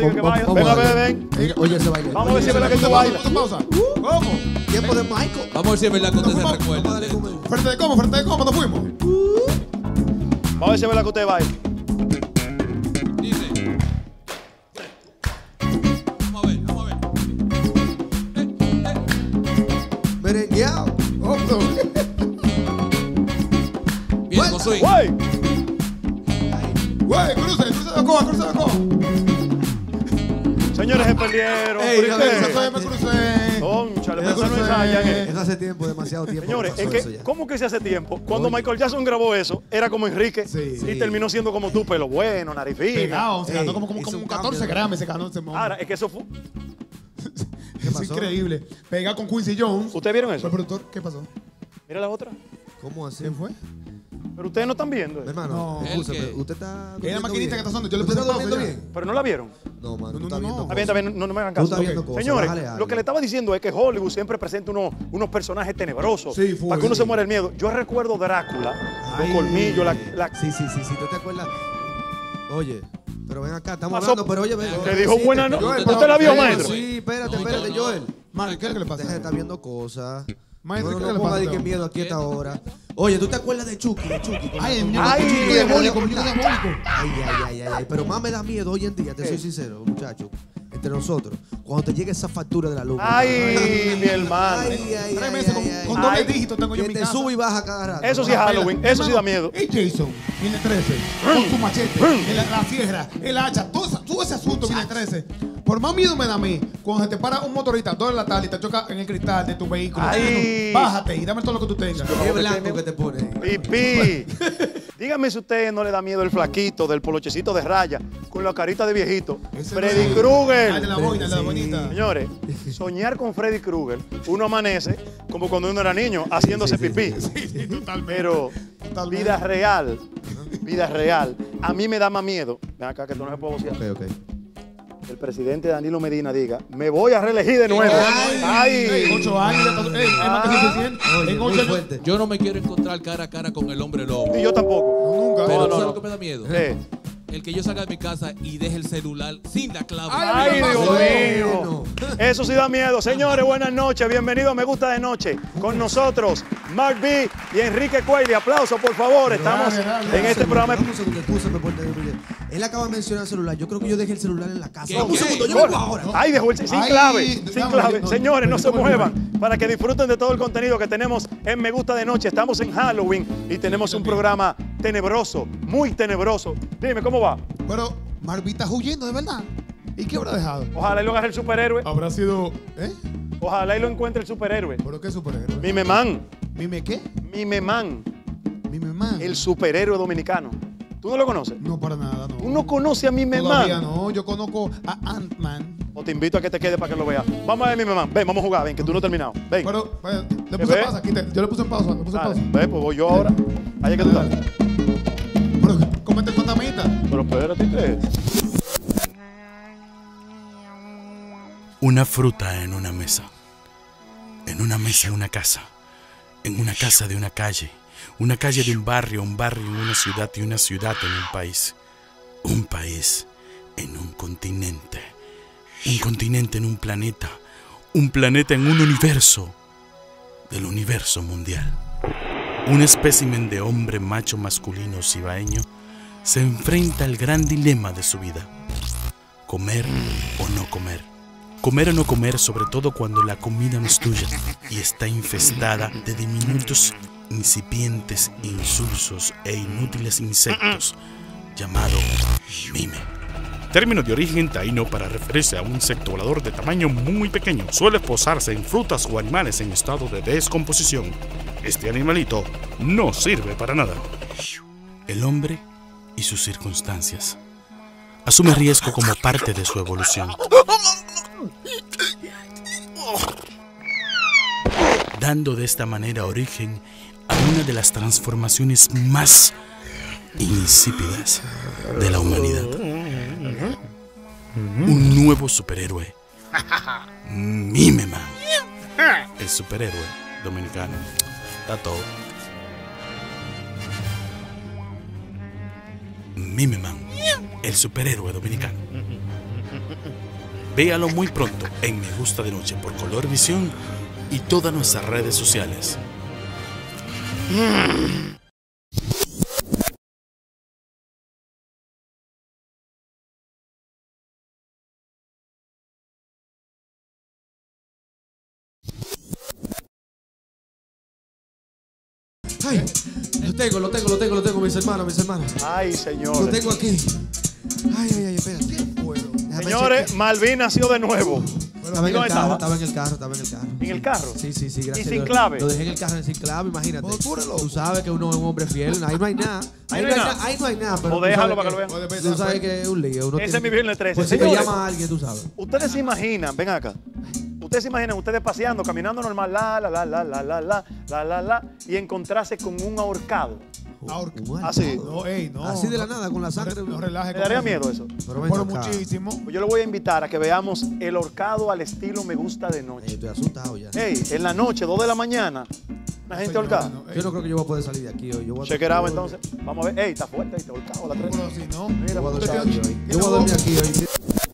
que baila. Ven a ver, ven. Oye, ese baile. Vamos a ver si es verdad que tú bailas. Pausa. ¿Cómo? Tiempo de Michael. Vamos a ver si es verdad que usted se recuerda. Frente de cómo nos fuimos. Vamos a ver si es verdad que usted baila. Dice. Vamos a ver, vamos a ver. Merengueado. Bien, con swing. ¡Güey! Güey, cruce de coba. Señores, se perdieron. Ey, ¿Por no, qué? Me crucé. Concha, Me no crucé. ensayan, Es hace tiempo, demasiado tiempo. Señores, que es pasó eso que, ya. ¿cómo que se hace tiempo? Cuando Michael Jackson grabó eso, era como Enrique Sí. y terminó siendo como tú, pelo bueno, nariz fina. Pegado, se ganó Ey, como hizo un 14 cambio. gramos, se ganó ese momento. Ahora, es que eso fue... Es pasó? increíble. Pega con Quincy Jones. ¿Ustedes vieron eso? El productor, ¿qué pasó? Mira la otra. ¿Cómo así? ¿Quién fue? Pero ustedes no están viendo Mi eso. hermano, No. escúchame, ¿El qué? usted está. Es la maquinita que está sonando. Yo le ¿Usted puse está pausa durmiendo ya. bien? Pero no la vieron. No, mano, tú No, estás no, viendo no. Está bien, cosas. no me hagan Tú caso. estás viendo Ok. cosas, Señores, bájale algo. lo que le estaba diciendo es que Hollywood siempre presenta unos personajes tenebrosos Sí, full, para que uno sí. se muera el miedo. Yo recuerdo Drácula, Ay. los colmillos, la... Sí, ¿tú te acuerdas? Oye, pero ven acá, estamos Pasó- hablando, pero oye, ven. Te dijo buena noche. Joel, ¿Usted la vio, pero- maestro? Sí, espérate, No, Joel. Man, ¿qué es lo que le Deja de pasa? estar viendo cosas. Maestro, no, ¿qué no, le no ponga pasa, de que Teo? miedo aquí a esta hora. Oye, ¿tú te acuerdas de Chucky? Ay, el Ay, muñeco diabólico, muñeco diabólico. Ay. Pero más me da miedo hoy en día, te soy sincero, muchacho. Entre nosotros, cuando te llegue esa factura de la luz. Ay, mi hermano. Tres meses con doble Ay. dígito tengo yo en Que mi te casa. sube y baja cada rato. Eso sí es Halloween, eso sí da miedo. Y Jason, viene 13, con su machete, la sierra, el hacha, todo ese asunto viene 13. Por más miedo me da a mí, cuando se te para un motorista 2 de la tarde y te choca en el cristal de tu vehículo. Ay. Bájate y dame todo lo que tú tengas. Qué blanco que te pone. Pipí. Dígame si a usted no le da miedo el flaquito del polochecito de raya con la carita de viejito. Ese Freddy no es- Krueger. Ah, de la boina, de la Sí. bonita. Señores, soñar con Freddy Krueger, uno amanece como cuando uno era niño, haciéndose pipí. Sí, totalmente. Pero Totalmente. vida real, a mí me da más miedo. Ven acá que tú no se puede vocear. Ok. El presidente Danilo Medina diga, me voy a reelegir de nuevo. Ey, ¡Ay! 8 años, ya pasó. Ey, es más que suficiente. Oye, En muy 8 años. fuerte. Yo no me quiero encontrar cara a cara con el hombre lobo. Y yo tampoco. Nunca. Pero No, ¿tú no, sabes no. lo que me da miedo? Sí. El que yo salga de mi casa y deje el celular sin la clave. ¡Ay, Dios Dios mío. mío! Eso sí da miedo. Señores, buenas noches. Bienvenidos a Me Gusta de Noche. Con nosotros, Mark B y Enrique Cuelli. Aplausos, por favor. Estamos Dale. en este programa. Dame un segundo, escúchame por tener. Él acaba de mencionar el celular. Yo creo que yo dejé el celular en la casa. ¿Qué? Dame un ¿Qué? segundo, yo vengo ahora. Ay, dejó el sin Ay, clave, sin dame, clave. no, Señores, no se no, no, muevan para que disfruten de todo el contenido que tenemos en Me Gusta de Noche. Estamos en Halloween y tenemos un programa tenebroso, muy tenebroso. Dime, ¿cómo va? Pero Marvita está huyendo, de verdad. ¿Y qué habrá dejado? Ojalá y lo agarre el superhéroe. Habrá sido. ¿Eh? Ojalá y lo encuentre el superhéroe. ¿Pero qué superhéroe? Mime Man, ¿Mime qué? Mime Man, ¿Mime man? el superhéroe dominicano. ¿Tú no lo conoces? No, para nada, no. ¿Tú no conoces a Mime Todavía Man? no. Yo conozco a Ant-Man. O te invito a que te quedes para que lo veas. Vamos a ver Mime Man. Ven, vamos a jugar. Ven, que tú no has terminado. Ven. Pero, le ¿Qué puse ve? pausa. Yo le puse en pausa. Le puse en Dale. pausa. Ve, pues voy yo ahora. Ahí es que tú estás. Pero, cómete el fantasmita. Pero espérate, ¿qué? Una fruta en una mesa. En una mesa de una casa. En una casa de una calle. Una calle de un barrio en una ciudad y una ciudad en un país. Un país en un continente. Un continente en un planeta. Un planeta en un universo. Del universo mundial. Un espécimen de hombre macho masculino cibaeño se enfrenta al gran dilema de su vida. Comer o no comer. Comer o no comer, sobre todo cuando la comida no es tuya y está infestada de diminutos, incipientes, insulsos e inútiles insectos, llamado mime. Término de origen taíno para referirse a un insecto volador de tamaño muy pequeño. Suele posarse en frutas o animales en estado de descomposición. Este animalito no sirve para nada. El hombre y sus circunstancias. Asume riesgo como parte de su evolución. Dando de esta manera origen a una de las transformaciones más insípidas de la humanidad. Un nuevo superhéroe. Mime Man. El superhéroe dominicano. Está todo. Mime Man. El superhéroe dominicano. Véalo muy pronto en Me Gusta de Noche por Color Visión y todas nuestras redes sociales. Ay, lo tengo, mis hermanos. Ay, Lo señores. tengo aquí. Ay, espérate. Déjame Señores, chequear. Malvin nació de nuevo. Estaba en ¿dónde el carro, estaba? estaba en el carro. ¿En el carro? Sí, gracias. ¿Y sin a Dios. clave? Lo dejé en el carro sin clave, imagínate. Oh, tú eres loco. Tú sabes que uno es un hombre fiel. Ahí no hay nada. Ahí no hay nada. Ahí no hay nada. Pero O tú déjalo sabes para que lo Puede Tú pensar, sabes que es un lío. Uno Ese tiene es mi que- viernes 13. Pues si te Señores, llama a alguien, tú sabes. ustedes se imaginan, ven acá. Ustedes se imaginan ustedes paseando, caminando normal, y encontrarse con un ahorcado. Ahorca. Así. No, ey, no. Así de la nada, con la sangre. No relaje. ¿Me con daría eso. miedo eso? Pero ven Por acá. muchísimo. Pues yo lo voy a invitar a que veamos el ahorcado al estilo Me Gusta de Noche. Estoy asustado ya. Ey, en la noche, 2 de la mañana, una gente ahorcada. Yo no creo que yo voy a poder salir de aquí hoy. Yo voy a Chequeado entonces. Vamos a ver. Ey, está fuerte, está ahorcado a la 3. Pero si no. Mira, Yo voy a usted dormir tiene- aquí hoy. Yo voy a dormir aquí hoy.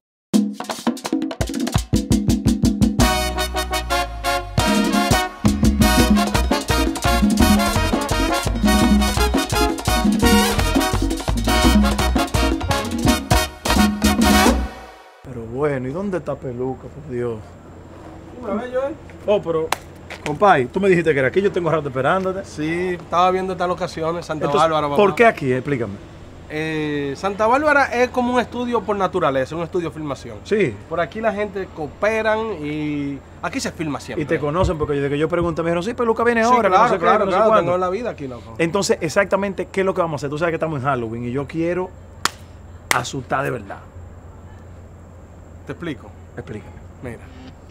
Pero bueno, ¿y dónde está Peluca, por Dios? A ver, Joel. Oh, pero, compadre, tú me dijiste que era aquí, yo tengo rato esperándote. Sí, estaba viendo estas locaciones, Santa Entonces, Bárbara. papá. ¿por qué aquí? Explícame. Santa Bárbara es como un estudio por naturaleza, un estudio de filmación. Sí. Por aquí la gente cooperan y aquí se filma siempre. Y te conocen porque desde que yo pregunté me dijeron, sí, Peluca viene Sí, ahora, que claro, no sé qué, claro, que no sé claro, cuándo. tengo la vida aquí, loco. Entonces, exactamente, ¿qué es lo que vamos a hacer? Tú sabes que estamos en Halloween y yo quiero asustar de verdad. Te explico. Explícame. Mira.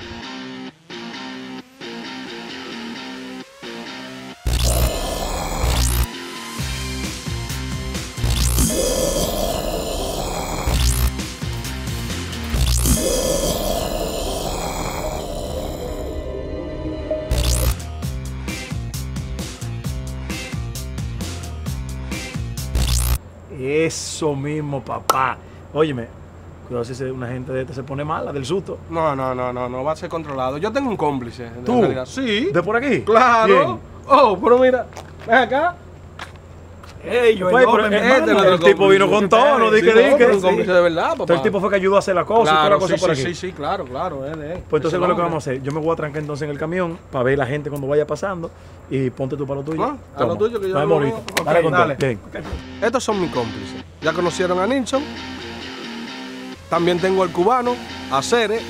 Eso mismo, papá. Óyeme, cuidado si una gente de este se pone mala del susto. No va a ser controlado. Yo tengo un cómplice. en ¿Tú? realidad. Sí. ¿De por aquí? Claro. ¿Quién? Oh, pero mira, ven acá. Ey, yo, Pues, pero pero hermano, este no el tipo vino con todo, no di que di que. Un cómplice de verdad, papá. Entonces el tipo fue que ayudó a hacer la cosa y toda la Claro, cosa sí, por sí, aquí. sí, claro. Pues entonces, Ese ¿qué es lo que hombre. vamos a hacer? Yo me voy a trancar entonces en el camión para ver la gente cuando vaya pasando y ponte tú para lo tuyo. Ah, a lo Toma. tuyo que yo Nos lo vemos veo. ahorita. Ok, Dale con todo. dale. Bien. Estos son mis cómplices. Ya conocieron a Nilsson. También tengo al cubano, a Cere.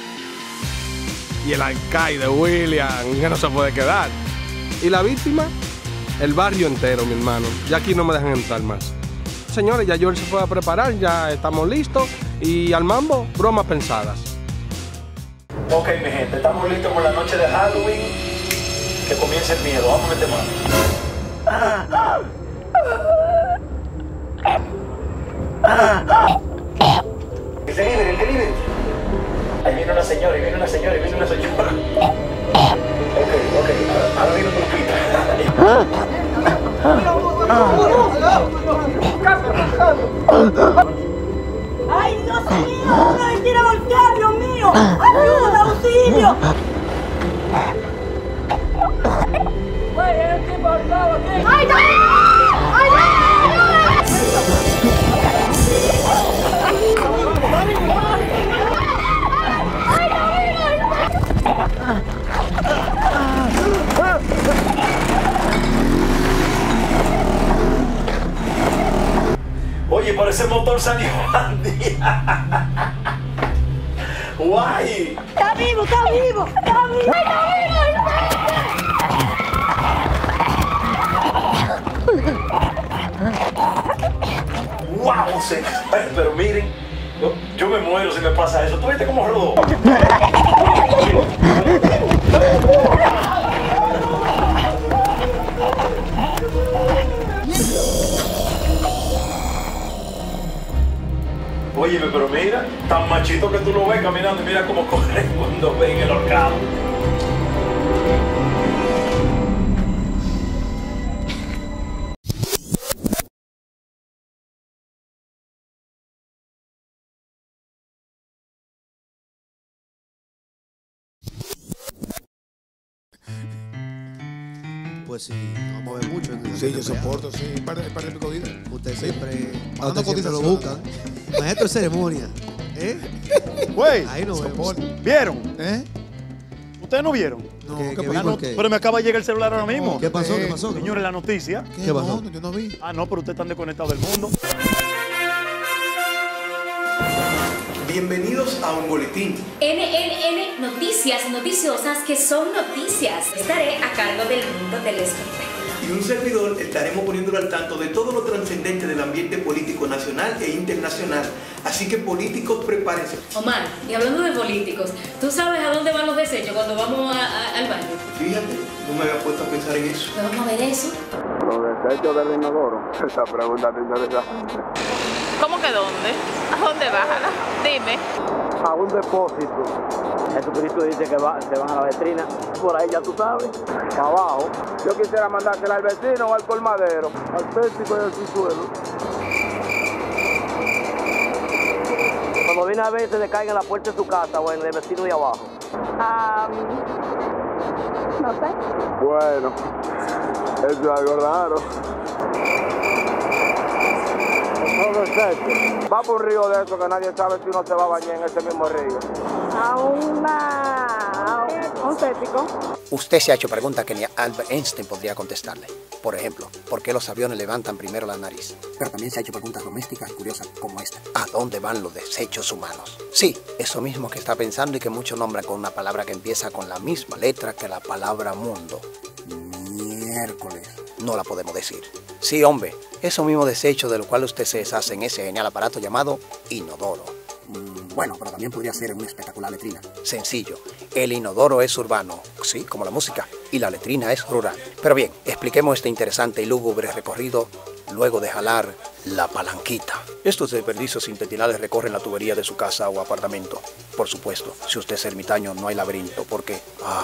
Y el alcaide William, que no se puede quedar. Y la víctima, el barrio entero, mi hermano. Ya aquí no me dejan entrar más. Señores, ya Joel se fue a preparar, ya estamos listos. Y al mambo, bromas pensadas. Ok, mi gente, estamos listos por la noche de Halloween. Que comience el miedo. Vamos a meter mano. El delivery. Ahí viene una señora, Ok. Ahora viene ¡Ay, Dios mío! ¡No me quiere voltear, Dios mío! ¡Ayuda, auxilio! ¡Ay, no! ¡Ay, Oye, por ese motor salió Andy. Guay. ¡Está vivo, está vivo! ¡Está vivo! Wow, pero miren, yo me muero si me pasa eso. ¿Tú viste cómo rodó? Óyeme, pero mira, tan machito que tú lo ves caminando y mira cómo corre cuando ven el horcado. Pues sí, nos vamos a ver mucho. Sí, yo soporto, sí. Un par de pico días. Usted Sí. siempre, Pagando usted siempre lo cotización. buscan. Maestro de ceremonia. Güey, Ahí nos vemos. Soporto. ¿vieron? ¿Eh? ¿Ustedes no vieron? No, ¿Qué- ¿qué qué pasó? vimos? ¿Qué? Pero me acaba de llegar el celular ahora mismo. ¿Qué pasó? ¿Qué? ¿Qué pasó? Señores, la noticia. ¿Qué pasó? No, yo no vi. Ah, no, pero ustedes están desconectados del mundo. Bienvenidos a un boletín. NNN Noticias noticiosas que son noticias. Estaré a cargo del mundo del espectáculo. Y un servidor estaremos poniéndolo al tanto de todo lo trascendente del ambiente político nacional e internacional. Así que políticos, prepárense. Omar, y hablando de políticos, ¿tú sabes a dónde van los desechos cuando vamos al baño? Fíjate, no me había puesto a pensar en eso. ¿Pues vamos a ver eso? Los desechos del inodoro. Esa pregunta te interesa. ¿Cómo que dónde? ¿A dónde vas? Dime. A un depósito. Jesucristo dice que se van a la letrina. Por ahí ya tú sabes. Abajo. Yo quisiera mandársela al vecino o al colmadero. Al pértico y al subsuelo. Cuando viene a ver, se le caiga en la puerta de su casa o en el vecino de abajo. No sé. Bueno, eso es algo raro. Va por un río de eso que nadie sabe si uno se va a bañar en ese mismo río. A un cético. Usted se ha hecho preguntas que ni Albert Einstein podría contestarle. Por ejemplo, ¿por qué los aviones levantan primero la nariz? Pero también se ha hecho preguntas domésticas y curiosas como esta. ¿A dónde van los desechos humanos? Sí, eso mismo que está pensando y que muchos nombran con una palabra que empieza con la misma letra que la palabra mundo. Miércoles. No la podemos decir. Sí, hombre, esos mismos desechos de los cuales usted se deshace en ese genial aparato llamado inodoro. Bueno, pero también podría ser una espectacular letrina. Sencillo, el inodoro es urbano, sí, como la música, y la letrina es rural. Pero bien, expliquemos este interesante y lúgubre recorrido luego de jalar la palanquita. Estos desperdicios intestinales recorren la tubería de su casa o apartamento. Por supuesto, si usted es ermitaño no hay laberinto, porque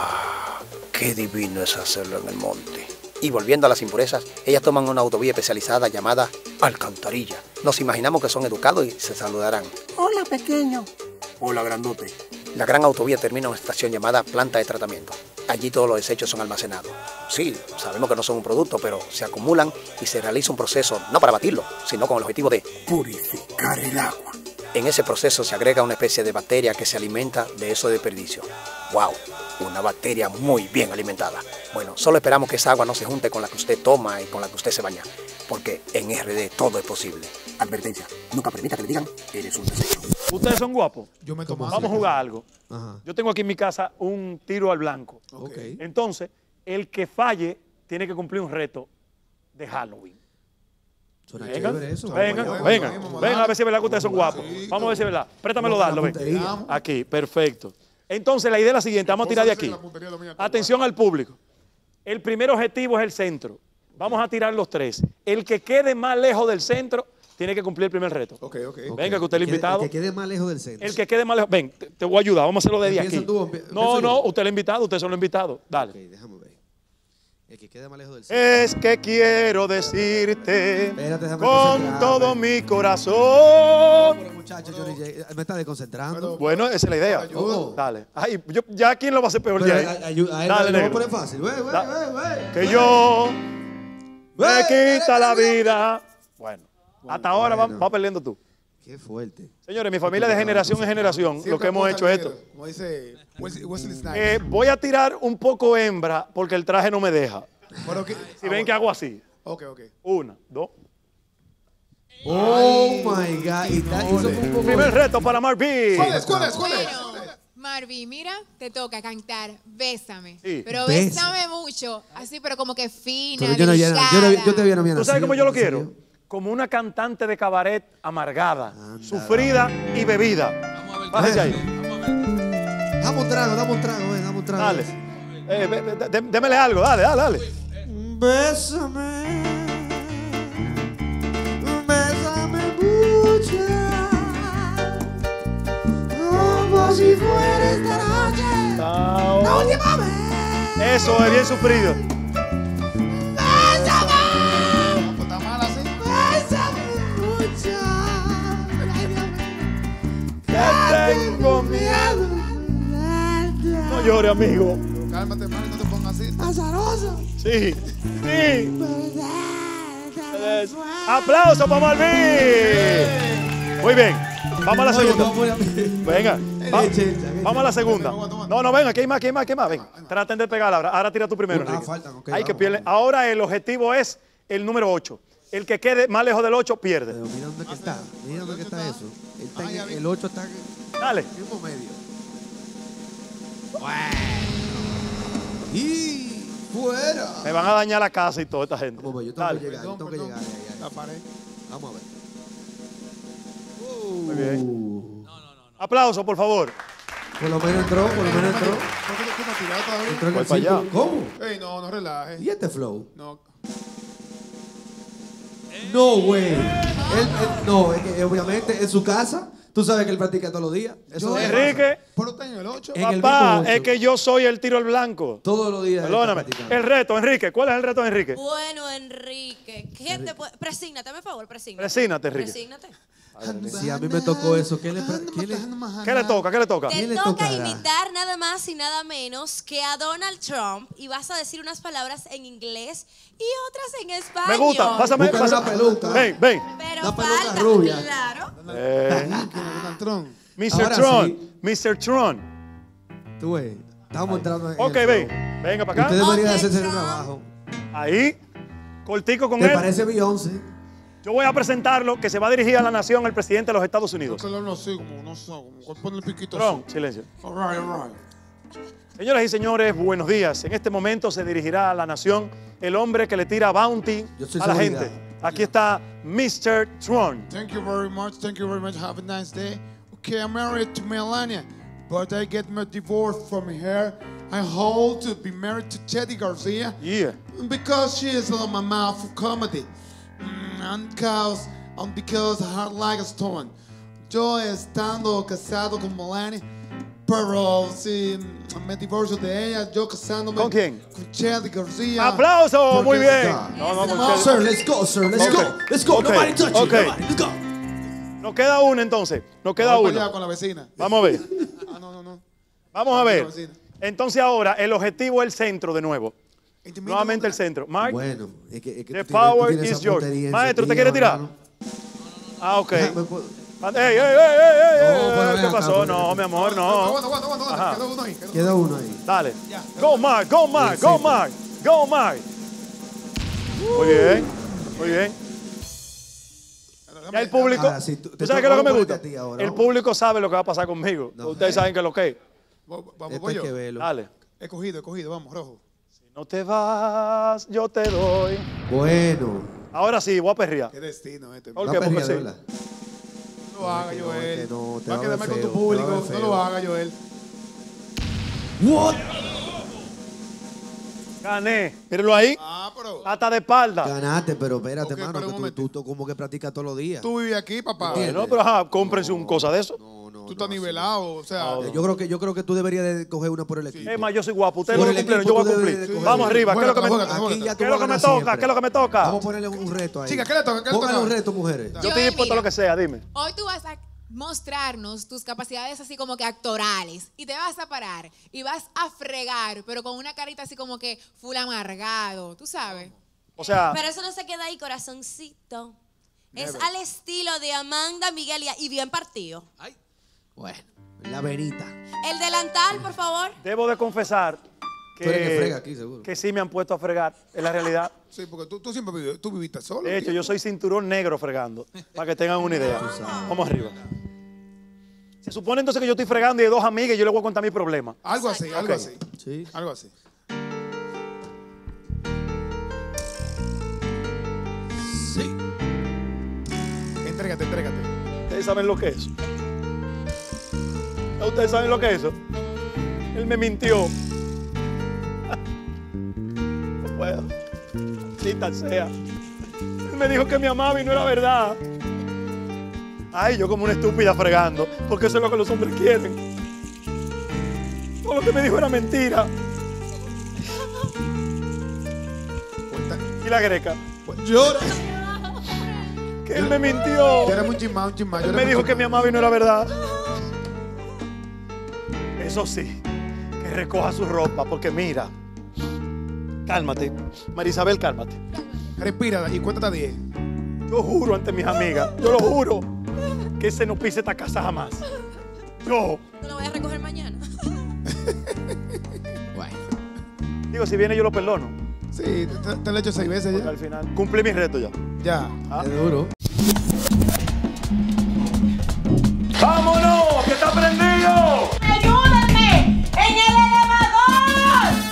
qué divino es hacerlo en el monte. Y volviendo a las impurezas, ellas toman una autovía especializada llamada alcantarilla. Nos imaginamos que son educados y se saludarán. Hola, pequeño. Hola, grandote. La gran autovía termina en una estación llamada planta de tratamiento. Allí todos los desechos son almacenados. Sí, sabemos que no son un producto, pero se acumulan y se realiza un proceso, no para batirlo, sino con el objetivo de purificar el agua. En ese proceso se agrega una especie de bacteria que se alimenta de esos desperdicios. ¡Wow! Una bacteria muy bien alimentada. Bueno, solo esperamos que esa agua no se junte con la que usted toma y con la que usted se baña, porque en RD todo es posible. Advertencia, nunca permita que le digan, eres un desecho. ¿Ustedes son guapos? Yo me tomo. Vamos a jugar algo. Ajá. Yo tengo aquí en mi casa un tiro al blanco. Ok. Entonces, el que falle tiene que cumplir un reto de Halloween. Suena Venga, chévere eso. venga, vamos, venga, vamos, venga a ver si es verdad que ustedes son guapos. Vamos a ver si es verdad. Préstamelo, darlo, ven. puntería. Aquí, perfecto. Entonces, la idea es la siguiente. Vamos a tirar de aquí. Atención al público. El primer objetivo es el centro. Vamos a tirar los tres. El que quede más lejos del centro tiene que cumplir el primer reto. Ok. Venga, que usted es el invitado. El que quede más lejos del centro. El que quede más lejos. Ven, te voy a ayudar. Vamos a hacerlo desde ¿Empieza aquí. tú o No, empiezo no, yo? usted es el invitado. Ustedes son los invitados. Dale. Ok, déjame ver. El que quede más lejos del centro. Es que quiero decirte Espérate, déjame con concentrarme. todo mi corazón. Pero, muchacho, Johnny J, me está desconcentrando. Bueno, esa es la idea. Ayuda. Dale. Ay, ya quién lo va a hacer peor Pero de a ahí. él Dale, lo voy a negro. poner fácil. Ve. Que yo me quita la vida. Bueno, hasta ahora va perdiendo tú. Qué fuerte. Señores, mi familia de generación en generación, lo que hemos hecho es esto. Como dice Wesley Snipes. Voy a tirar un poco hembra porque el traje no me deja. Pero que- Si ven que hago así. Ok. 1, 2. Oh my God. Y eso fue un poco. Primer reto para Marvin. ¿Cuál es? Marvin, mira, te toca cantar Bésame. Sí. Pero Bésame. bésame mucho, así pero como que fina, Pero yo te vi a ¿Tú sabes cómo yo lo quiero? Como una cantante de cabaret amargada, sufrida y bebida. Bájese ahí. Dame un trago, dame un trago. Dale. Démele algo, dale. Bésame. Bésame mucho. Como si fuera esta noche. La última vez. Eso es bien sufrido. ¿Está mal así? Que tengo miedo. No llore, amigo. Cálmate, man, no te pongas así. ¡Azaroso! Sí, sí. ¡Aplauso para Malvin! Muy bien. Vamos a la segunda. Venga. Vamos a la segunda. No, venga, que hay más. Venga. Traten de pegarla ahora. Ahora tira tú primero, Enrique. Hay que pierde. Ahora el objetivo es el número 8. El que quede más lejos del 8 pierde. Pero mira dónde que está. Mira dónde que está eso. El 8 está Dale. en tiempo medio. Y fuera. Me van a dañar la casa y toda esta gente. Vamos a ver, yo tengo que llegar. La pared. Vamos a ver. Muy bien. Aplauso, por favor. Por lo menos entró. ¿Por qué no has tirado todavía? Entró en Voy el para allá. círculo. ¿Cómo? Ey, no relajes. ¿Y este flow? No. No, güey. No, es que obviamente en su casa, tú sabes que él practica todos los días. Eso Enrique. Pero está en el 8. Papá, es que yo soy el tiro al blanco. Todos los días. Perdóname. El reto, Enrique. ¿Cuál es el reto de Enrique? Bueno, Enrique, ¿qué te puede...? Presígnate, por favor, presígnate. Presígnate, Enrique. Presígnate. Si a mí me tocó eso, ¿qué le toca? Te toca imitar nada más y nada menos que a Donald Trump y vas a decir unas palabras en inglés y otras en español. Me gusta. Pásame una peluca. Ven. Pero peluca falta, rubia. claro. Donald Trump. Mr. Tron. Mr. Tron. Tú ves, estamos entrando en Ok, ven. Venga para acá. Usted debería hacerse un trabajo. Ahí. Cortico con ¿Te él. parece Beyoncé? Yo voy a presentarlo, que se va a dirigir a la nación el presidente de los Estados Unidos. No sé, como pone el piquito Tron, así. silencio. All right. Señoras y señores, buenos días. En este momento se dirigirá a la nación el hombre que le tira bounty a la gente. Aquí está Mr. Tron. Thank you very much. Have a nice day. Okay, I'm married to Melania, but I get my divorce from her. I hope to be married to Chetty Garcia. Yeah. Because she is on my mouth of comedy. And because I heart like a stone. Yo estando casado con Melania, pero si me divorcio de ella, yo casándome. ¿Con quién? Con Chetty García. ¡Aplauso! Muy bien. No, sir, let's go. Let's go. Nobody touch you. Okay. Nobody. Let's go. Nos queda uno entonces. Nos queda Vamos uno. allá con la vecina. Vamos a ver. No. Vamos a ver. Entonces ahora el objetivo es el centro de nuevo. Nuevamente el centro. Mark. Bueno, es que The power is yours. Maestro, ¿usted quiere tirar? Ah, ok. ¡Ey! ¿Qué pasó? No, mi amor, no. Aguanta. Queda uno ahí. Dale. Go, Mark. Muy bien. Ya el público. Ahora, sí, ¿Tú sabes qué es lo que me gusta? Ahora, El público sabe lo que va a pasar conmigo. Ustedes saben que es lo que es. Voy yo. Dale. He cogido, vamos, rojo. No te vas, yo te doy. Bueno. Ahora sí, voy a perrear. Qué destino este. ¿Por qué? Porque sí. No lo haga, Joel. te Va a quedarme con tu público. No lo haga, Joel. What? Gané. Mírenlo ahí. Pero. Hasta de espalda. Ganaste, pero espérate, Ok, mano, pero un que tú como que practicas todos los días. Tú vives aquí, papá. No, pero ajá, cómprense un cosa de eso. Tú estás nivelado, o sea. Yo creo que tú deberías de coger una por el equipo. Es más, yo soy guapo. Ustedes Por no el cumplieron, equipo yo voy a tú debes cumplir. de coger. Vamos arriba. ¿Qué es lo que me Aquí ya tú ¿Qué es vas lo que a me ganar toca? siempre. ¿Qué es lo que me toca? Vamos a ponerle un reto ahí. Chica, ¿qué le toca? Póngale un reto, mujeres. Yo estoy dispuesto a lo que sea, dime. Hoy tú vas a mostrarnos tus capacidades así como que actorales y te vas a parar y vas a fregar, pero con una carita así como que full amargado, tú sabes. O sea, Pero eso no se queda ahí, corazoncito. Es al estilo de Amanda Miguel y bien partido. Bueno, la venita. El delantal, por favor. debo de confesar Tú eres que frega aquí, seguro. que sí me han puesto a fregar, es la realidad. Sí, porque tú siempre viviste solo. De hecho, yo soy cinturón negro fregando, para que tengan una idea. Vamos arriba. Se supone entonces que yo estoy fregando y hay dos amigas y yo les voy a contar mi problema. Algo así. Sí. Algo así. Sí. Entrégate. Ustedes saben lo que es eso. Ustedes saben lo que es eso. Él me mintió. No puedo. Maldita sea. Él me dijo que me amaba y no era verdad. Ay, yo como una estúpida fregando. Porque eso es lo que los hombres quieren. Todo lo que me dijo era mentira. Y la greca. Llora. Que él me mintió. Era un chismado. Él me dijo que me amaba y no era verdad. Eso sí, que recoja su ropa, porque mira, cálmate, Marisabel, cálmate. Respira y cuéntate a 10. Yo juro ante mis amigas, yo lo juro, que ese no pise esta casa jamás. Yo. ¿No lo voy a recoger mañana? Bueno. Digo, si viene yo lo perdono. Sí, te lo he hecho 6 veces ya. Porque al final cumplí mi reto ya. Ya. Es duro. ¡Vámonos! ¡Que está prendido! ¡Ayúdenme! ¡En el elevador!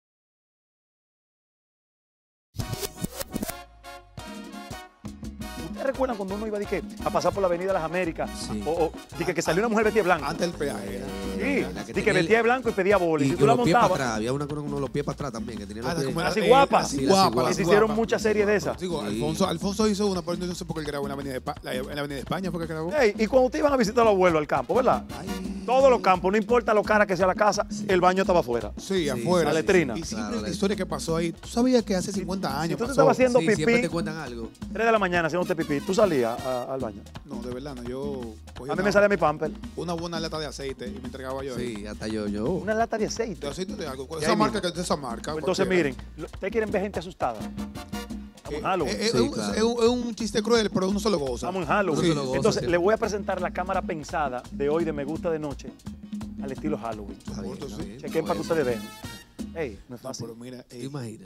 ¿Ustedes recuerdan cuando uno iba a pasar por la Avenida de las Américas? Sí. O que salió una mujer vestida de blanco. Antes del peaje. Sí, que vestía de blanco y pedía boli. Y si tú la los pies para montabas. atrás. Había una con uno los pies para atrás también. Que tenía los pies. Así guapa. Así guapa. Y se hicieron muchas series de esas. Digo, Alfonso hizo una, pero no sé por qué él grabó en la Avenida de España. ¿Por qué grabó? Hey, y cuando ustedes iban a visitar a los abuelos al campo, ¿verdad? Todos los campos, no importa lo cara que sea la casa, el baño estaba afuera. Sí, afuera. La letrina. Y siempre la historia que pasó ahí. ¿Tú sabías que hace 50 años Si tú te pasó? estabas haciendo pipí, siempre te cuentan algo. 3 de la mañana haciéndote pipí, ¿tú salías al baño? No, de verdad, no. Yo A mí me salía mi pamper. una buena lata de aceite y me entregaba yo. Sí, hasta yo. Una lata de aceite. De aceite de algo. Y Esa ahí marca, mismo. de esa marca. Entonces, cualquiera. miren, ustedes quieren ver gente asustada. Estamos en Halloween. Es un chiste cruel, pero uno solo goza. Estamos en Halloween. Uno solo goza, Entonces, sí. le voy a presentar la cámara pensada de hoy de Me Gusta de Noche al estilo Halloween. Chequen para que ustedes vean. Ey, no es fácil. Pero mira, Imagina.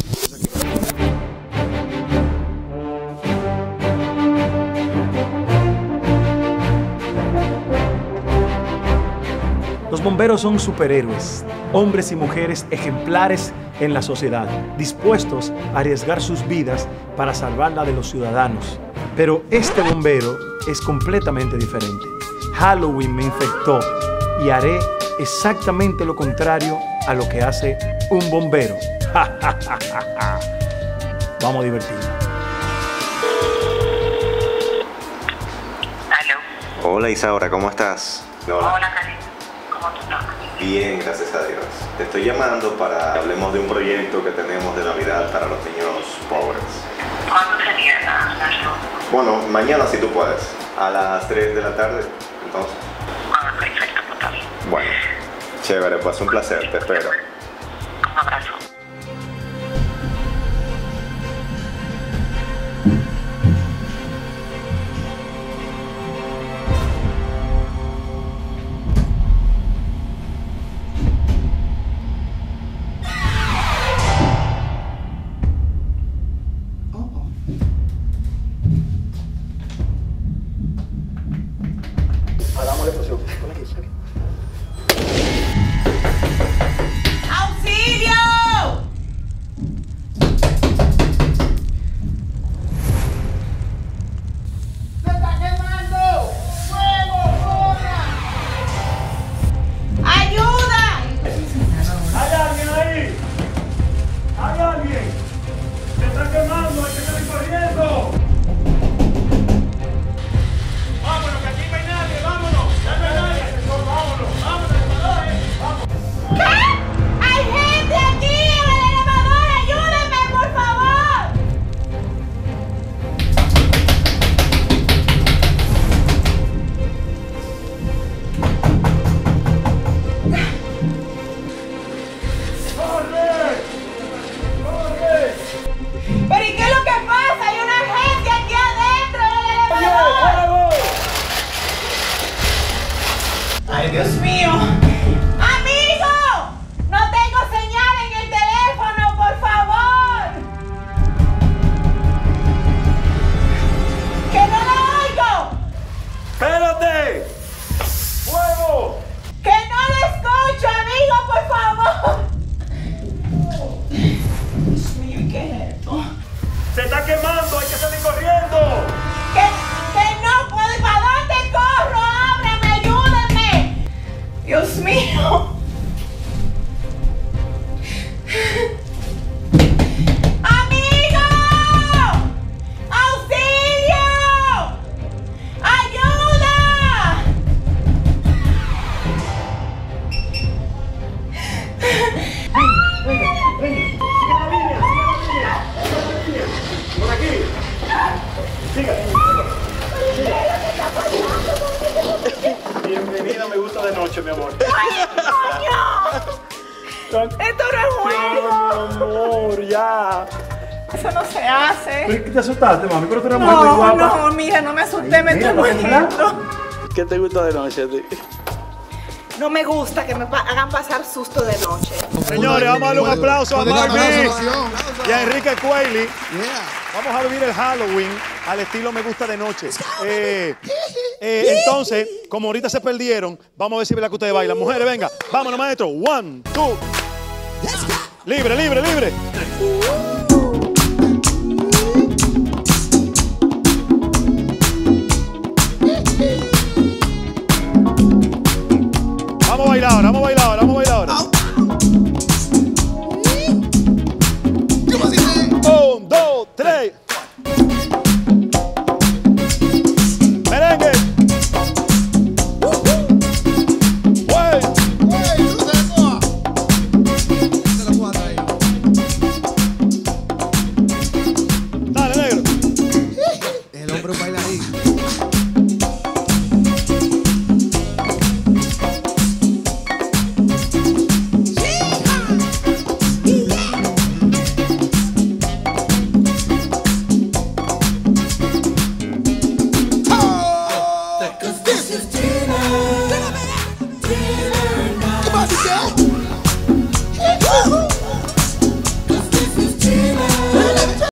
Los bomberos son superhéroes, hombres y mujeres ejemplares en la sociedad, dispuestos a arriesgar sus vidas para salvarla de los ciudadanos. Pero este bombero es completamente diferente. Halloween me infectó y haré exactamente lo contrario a lo que hace un bombero. Vamos a divertirnos. Hola Isaura, ¿cómo estás? Hola, Karim. ¿Cómo tú estás? Bien, gracias a Dios. Te estoy llamando para que hablemos de un proyecto que tenemos de Navidad para los niños pobres. ¿Cuándo sería la show? Bueno, mañana si tú puedes, a las 3 de la tarde, entonces. Ah, perfecto, total. Bueno, chévere, pues un placer, te espero. Un abrazo. Hagamos la explosión. Por aquí. noche, mi amor. ¡Ay, coño! ¡Esto no es juego! Amor, ya. Eso no se hace. ¿Pero qué te asustaste, mami? Pero tú eres muy guapa. No, mija, no me asusté, me estoy muriendo. ¿Qué te gusta de noche a ti? No me gusta que me hagan pasar susto de noche. Señores, vamos a darle un aplauso a Marvin y a Enrique Cuelli. Vamos a vivir el Halloween al estilo me gusta de noche. Entonces, como ahorita se perdieron, vamos a ver si es verdad que ustedes bailan. Mujeres, venga, vámonos, maestro. 1, 2. Libre, libre, libre. Vamos a bailar ahora, vamos